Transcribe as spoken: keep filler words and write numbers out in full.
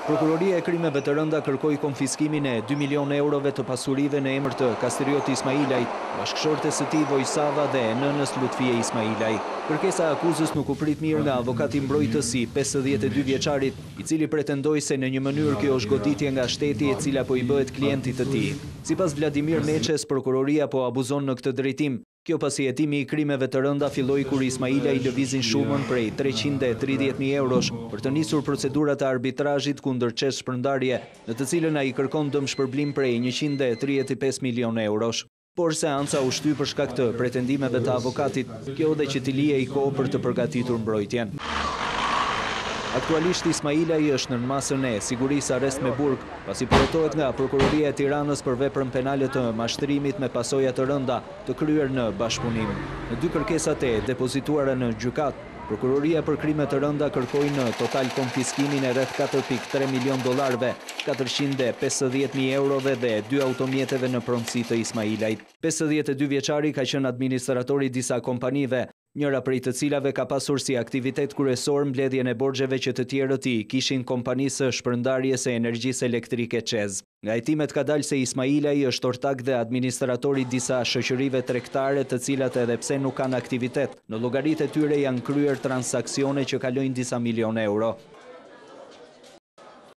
Prokuroria e krimeve të rënda kërkoi konfiskimin e dy milionë eurove të pasurive në emër të Kastriot Ismailajt, bashkëshortes së tij Vojsava dhe nënës Lutfie Ismailajt. Kërkesa e akuzës nuk u prit mirë nga avokati mbrojtës i pesëdhjetë e dy vjeçarit, i cili pretendoi se në një mënyrë kjo është goditje nga shteti e cila po i bëhet klientit të tij. Sipas Vladimir Meçes, prokuroria po abuzon në këtë drejtim. Kjo pasi hetimi i krimeve të rënda filloi kur Ismailaj lëvizin shumën prej treqind e tridhjetë mijë eurosh për të nisur procedurat e arbitrazhit kundër çesh shpërndarje, në të cilën ai kërkon dëmshpërblim prej njëqind e tridhjetë e pesë milionë eurosh. Por seanca u shty për shkak të pretendimeve të avokatit, kjo dhe që t'i lije i kohë për të përgatitur mbrojtjen. Aktualisht Ismailaj është në masën e sigurisë arrest me burg, pasi përjetohet nga Prokuroria e Tiranës për veprën penale të mashtrimit me pasoja të rënda të kryer në bashkëpunim. Në dy kërkesat e depozituara në gjykat, Prokuroria për krime të rënda kërkoi në total konfiskimin e rreth katër pikë tre milion dollarëve, katërqind e pesëdhjetë mijë eurove dhe dy automjeteve në pronësi të Ismailajt. pesëdhjetë e dy vjeçari ka qenë administratori disa kompanive, njëra prej të cilave ka pasur si aktivitet kryesor mbledhjen e borxheve që të tjerët i kishin kompanisë shpërndarjes së energjisë elektrike Çez. Nga hetimet ka dalë se Ismailaj është ortak dhe administratori disa shoqërive tregtare të cilat edhe pse nuk kanë aktivitet, në llogaritë e tyre janë kryer transaksione që kalojnë disa milionë euro.